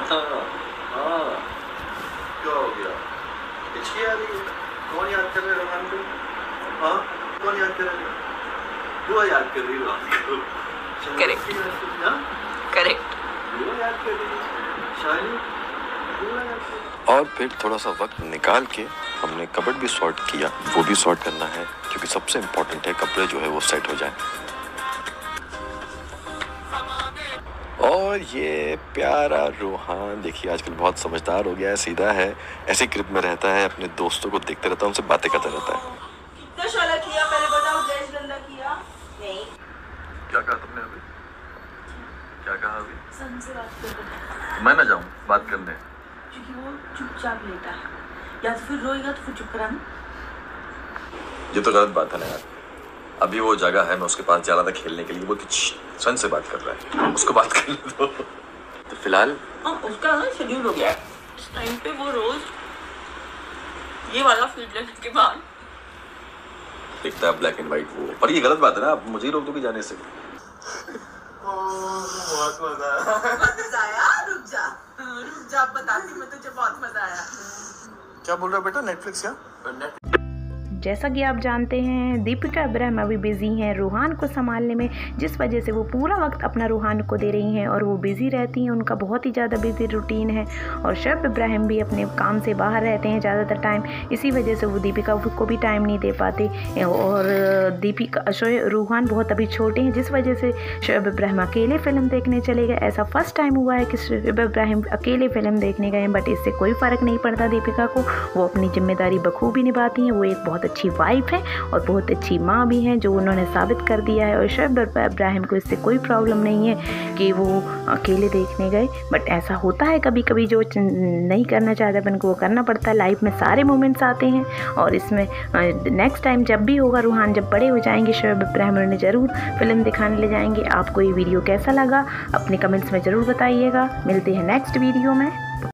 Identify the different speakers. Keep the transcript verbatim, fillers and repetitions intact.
Speaker 1: हाँ, क्या हो गया? हिचकी आ रही है? कौन याद कर रहे रोहान को? हाँ, कौन याद कर रहे? दुआ याद कर रही रोहान को।
Speaker 2: करेक्ट करेक्ट
Speaker 1: दुआ याद कर रही शायरी, दुआ याद कर रही।
Speaker 3: और फिर थोड़ा सा वक्त निकाल के हमने कबर्ड भी सॉर्ट किया। वो भी सॉर्ट करना है क्योंकि सबसे इम्पोर्टेंट है कपड़े जो है वो सेट हो जाए। और ये प्यारा रोहान देखिए आजकल बहुत समझदार हो गया है, सीधा है, ऐसे ग्रिप में रहता है, अपने दोस्तों को देखते रहता है, उनसे बातें करता रहता है।
Speaker 4: कितना शोला किया पहले बताओ, गैस गंदा किया नहीं।
Speaker 1: क्या कहा तुमने अभी? क्या कहा अभी?
Speaker 4: सन से बात कर रहे
Speaker 1: मैं ना जाऊँ बात करने?
Speaker 4: क्योंकि वो चुपचाप लेटा है, या तो फिर रोएगा तो फिर चुप कराना।
Speaker 1: ये तो गलत बात है ना यार। अभी वो जगह है, मैं उसके पास जा रहा था खेलने के लिए, वो सन से बात कर रहा है, उसको बात करने दो। तो फिलहाल
Speaker 4: हाँ उसका ना शेड्यूल हो गया है, इस टाइम पे वो रोज ये वाला फीड लेने के बाद
Speaker 1: दिखता है ब्लैक एंड व्हाइट वो, पर ये गलत बात है ना, आप मुझे ही रोक दोगे जाने से। बहुत मजा आया।
Speaker 4: मजा आया? रुक जा रुक जा, बताती मैं तुझे, बहुत मजा आया।
Speaker 1: क्या बोल रहा है बेटा? नेटफ्लिक्स या
Speaker 2: जैसा कि आप जानते हैं दीपिका इब्राहिम अभी बिज़ी हैं रोहान को संभालने में, जिस वजह से वो पूरा वक्त अपना रोहान को दे रही हैं और वो बिज़ी रहती हैं, उनका बहुत ही ज़्यादा बिज़ी रूटीन है। और शोएब इब्राहिम भी अपने काम से बाहर रहते हैं ज़्यादातर टाइम, इसी वजह से वो दीपिका को भी टाइम नहीं दे पाते। और दीपिका शोएब रोहान बहुत अभी छोटे हैं, जिस वजह से शोएब इब्राहिम अकेले फ़िल्म देखने चले गए। ऐसा फर्स्ट टाइम हुआ है कि शोएब इब्राहिम अकेले फ़िल्म देखने गए, बट इससे कोई फ़र्क नहीं पड़ता दीपिका को, वो अपनी जिम्मेदारी बखूबी निभाती हैं। वो एक बहुत अच्छी वाइफ है और बहुत अच्छी माँ भी हैं, जो उन्होंने साबित कर दिया है। और शोएब इब्राहिम को इससे कोई प्रॉब्लम नहीं है कि वो अकेले देखने गए, बट ऐसा होता है कभी कभी, जो नहीं करना चाहता अपन को वो करना पड़ता है। लाइफ में सारे मोमेंट्स आते हैं और इसमें नेक्स्ट टाइम जब भी होगा, रोहान जब बड़े हो जाएंगे, शोएब इब्राहिम उन्हें ज़रूर फिल्म दिखाने ले जाएंगे। आपको ये वीडियो कैसा लगा अपने कमेंट्स में ज़रूर बताइएगा। मिलते हैं नेक्स्ट वीडियो में।